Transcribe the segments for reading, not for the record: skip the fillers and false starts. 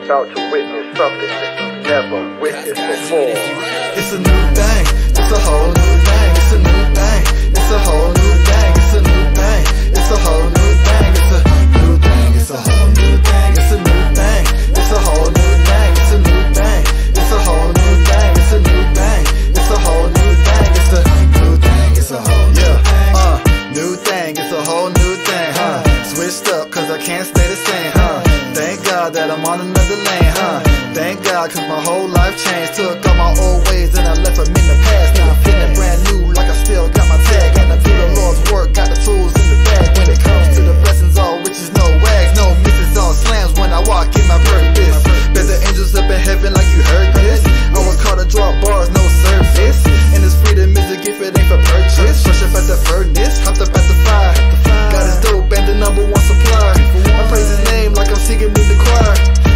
about to witness something that you've never witnessed before. It's a new thing, it's a whole new thing, it's a new thing, it's a whole new thing, it's a new thing, it's a whole new thing, it's a new thing, it's a whole new thing, it's a new thing, it's a whole new thing, it's a new thing, it's a whole new thing, it's a new thing, it's a whole new thing, it's a new thing, it's a whole new thing, new thing, it's a whole new thing, switched up cause I can't stay the same, thank God that I'm on another lane, thank God cause my whole life changed, took all my old ways and I left them in the past, now I'm feeling brand new like I still got my tag, and I do the Lord's work, got the tools in the bag, when it comes to the blessings all riches, no wags, no misses, all slams when I walk in my purpose, bet the angels up in heaven like you heard this, I was called to drop bars, no service, and this freedom is a gift, it ain't for purchase, fresh up at the furnace, hopped up at the fire, got his dope and the #1 supply, I praise his name like I'm singing in the choir,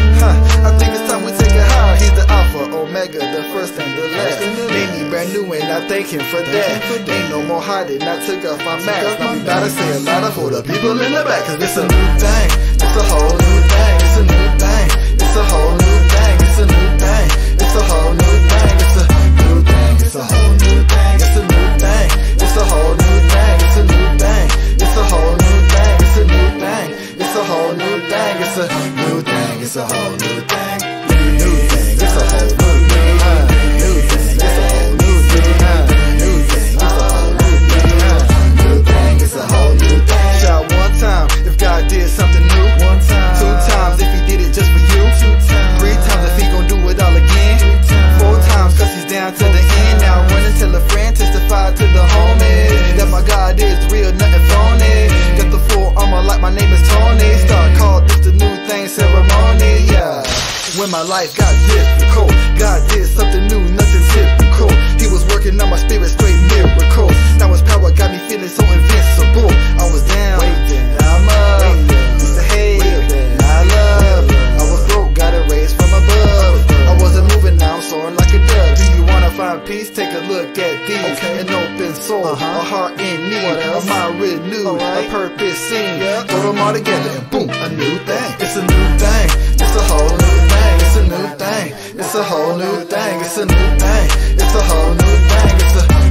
I think it's time we take it higher, he's the Alpha, Omega, the first and the last, made me brand new and I thank him for that, ain't no more hiding, I took off my mask, now we gotta say a lot for the people in the back, cause it's a new thing, it's a whole new thing, it's a new thing, it's a whole new thing, it's a new thing, it's a whole new thing, it's a new thing, it's a whole new thing, it's a new thing, it's a whole new thing, it's a new thing, it's a whole new thing, it's a new thing, it's a whole new thing, it's a new thing, it's a whole new thing, new thing, it's a whole new thing, new thing, it's a whole new thing, new thing, it's a whole new thing, new thing, it's a whole new thing. Shout one time if God did something new, one time, two times if he did it just for you, two times, three times if he gon' do it all again, four times cause he's down to the end. Now run and tell a friend, testify to the homie that my God is real, nothing phony. Got the full armor like my name is Tony. Start called this the new thing ceremony, yeah. When my life got difficult, God did something new, nothing typical. He was working on my spirit, straight miracles. Now his power got me feeling so invincible. I was down, now I'm up. Used to hate, now I love. I was broke, got it raised from above. I wasn't moving, now I'm soaring like a dove. Do you wanna find peace? Take a look at these. An open soul, a heart in need, a mind renewed, a purpose seen. Throw them all together and boom, a new thing. It's a new thing, it's a whole new thing, it's a new thing, it's a whole new thing, it's a new thing, it's a whole new thing, it's a